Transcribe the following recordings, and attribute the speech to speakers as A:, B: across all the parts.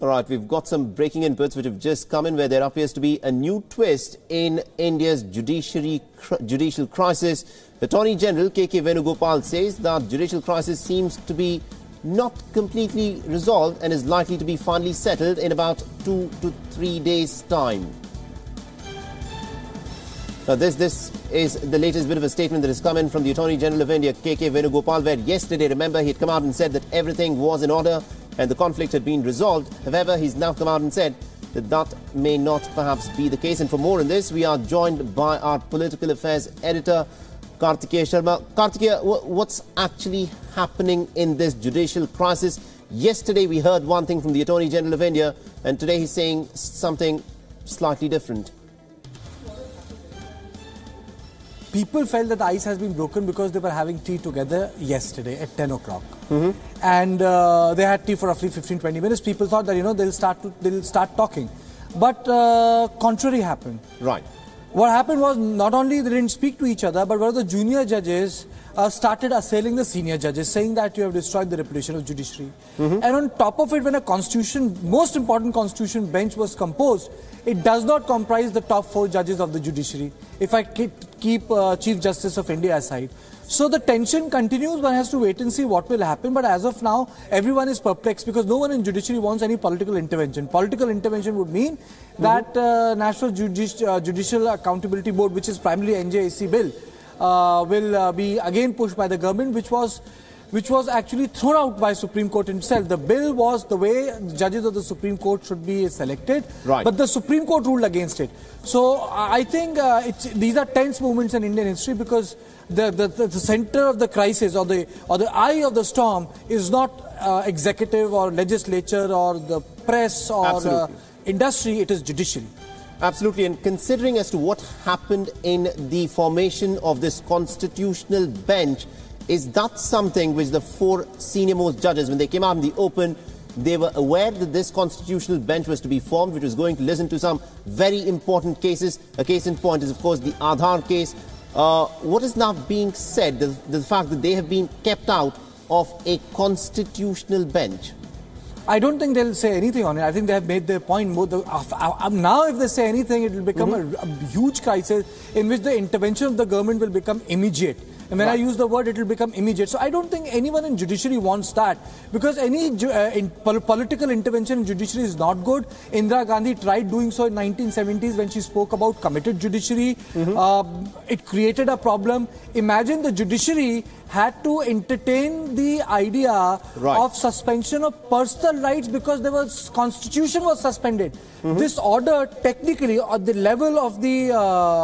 A: All right, we've got some breaking inputs which have just come in where there appears to be a new twist in India's judicial crisis. Attorney General KK Venugopal says that judicial crisis seems to be not completely resolved and is likely to be finally settled in about 2 to 3 days' time. Now, this is the latest bit of a statement that has come in from the Attorney General of India, KK Venugopal, where yesterday, remember, he had come out and said that everything was in order and the conflict had been resolved. However, he's now come out and said that that may not perhaps be the case. And for more on this, we are joined by our political affairs editor, KK Sharma. KK, what's actually happening in this judicial crisis? Yesterday, we heard one thing from the Attorney General of India, and today he's saying something slightly different.
B: People felt that the ice has been broken because they were having tea together yesterday at 10 o'clock. And they had tea for roughly 15-20 minutes. People thought that, they'll start talking. But contrary happened.
A: Right.
B: What happened was not only they didn't speak to each other, but one of the junior judges started assailing the senior judges, saying that you have destroyed the reputation of judiciary. And on top of it, when a most important constitution bench was composed, it does not comprise the top 4 judges of the judiciary, if I keep Chief Justice of India aside. So the tension continues. One has to wait and see what will happen. But as of now, everyone is perplexed because no one in judiciary wants any political intervention. Political intervention would mean that National Judicial Accountability Board, which is primarily NJAC bill, will be again pushed by the government, which was actually thrown out by Supreme Court itself. The bill was the way judges of the Supreme Court should be selected, but the Supreme Court ruled against it. So I think these are tense moments in Indian history because the center of the crisis or the eye of the storm is not executive or legislature or the press or industry, it is judiciary.
A: Absolutely, and considering as to what happened in the formation of this constitutional bench, is that something which the 4 senior-most judges, when they came out in the open, they were aware that this constitutional bench was to be formed, which was going to listen to some very important cases? A case in point is, of course, the Aadhaar case. What is now being said, the fact that they have been kept out of a constitutional bench?
B: I don't think they'll say anything on it. I think they have made their point. Now if they say anything, it will become a huge crisis in which the intervention of the government will become immediate. And when I use the word, it will become immediate. So I don't think anyone in judiciary wants that because any political intervention in judiciary is not good. Indira Gandhi tried doing so in 1970s when she spoke about committed judiciary. It created a problem. Imagine the judiciary had to entertain the idea of suspension of personal rights because the constitution was suspended. This order technically at the level of the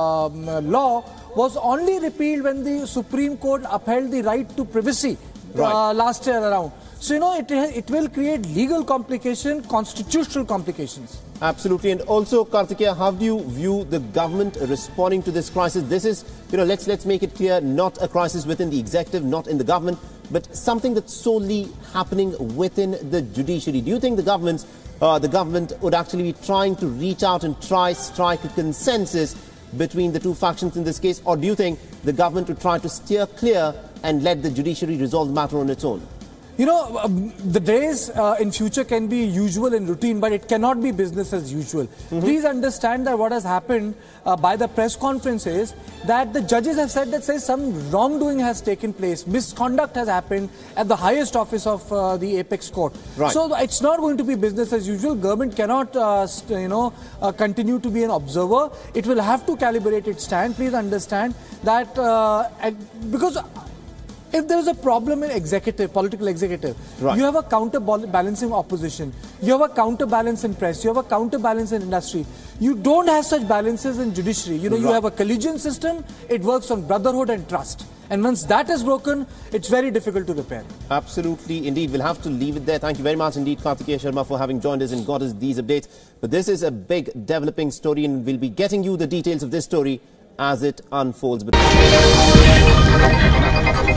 B: law was only repealed when the Supreme Court upheld the right to privacy last year around. So, it will create legal complications, constitutional complications.
A: Absolutely. And also, Kartikeya, how do you view the government responding to this crisis? This is, let's make it clear, not a crisis within the executive, not in the government, but something that's solely happening within the judiciary. Do you think the government would actually be trying to reach out and strike a consensus between the 2 factions in this case, or do you think the government would try to steer clear and let the judiciary resolve the matter on its own?
B: The days in future can be usual and routine, but it cannot be business as usual. Please understand that what has happened by the press conference is that the judges have said that some wrongdoing has taken place, misconduct has happened at the highest office of the apex court. So it's not going to be business as usual. Government cannot, continue to be an observer. It will have to calibrate its stand. Please understand that because if there is a problem in political executive, you have a counterbalancing opposition, you have a counterbalance in press, you have a counterbalance in industry. You don't have such balances in judiciary. You have a collegiate system, it works on brotherhood and trust. And once that is broken, it's very difficult to repair.
A: Absolutely, indeed. We'll have to leave it there. Thank you very much indeed, KK Sharma, for having joined us and got us these updates. But this is a big developing story and we'll be getting you the details of this story as it unfolds.